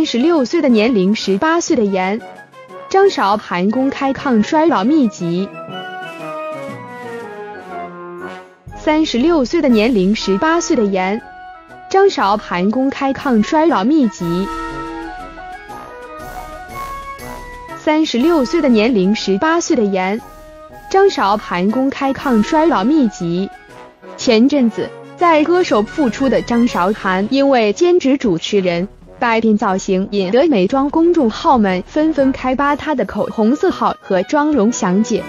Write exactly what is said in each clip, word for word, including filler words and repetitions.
十六岁的年龄十八岁的颜张韶涵公开抗衰老秘籍。三十六岁的年龄十八岁的颜张韶涵公开抗衰老秘籍。三十六岁的年龄十八岁的颜张韶涵公开抗衰老秘籍。前阵子，在歌手复出的张韶涵因为兼职主持人百变造型，引得美妆公众号们纷纷开扒她的口红色号和妆容详解。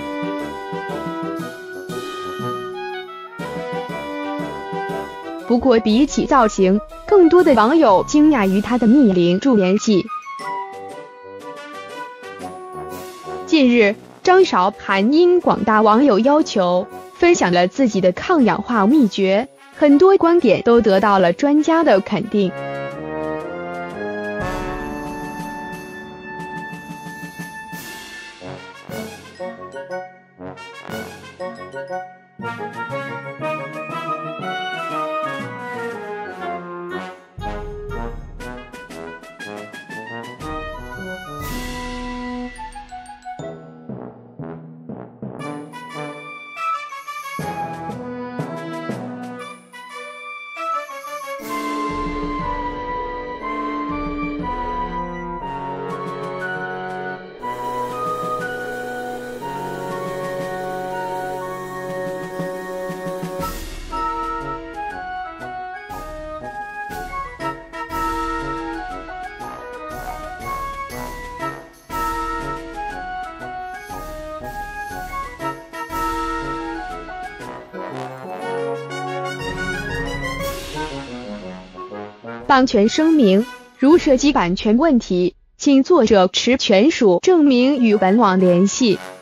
不过比起造型，更多的网友惊讶于她的逆龄驻颜技。近日，张韶涵因广大网友要求，分享了自己的抗氧化秘诀，很多观点都得到了专家的肯定。版权声明：如涉及版权问题，请作者持权属证明与本网联系。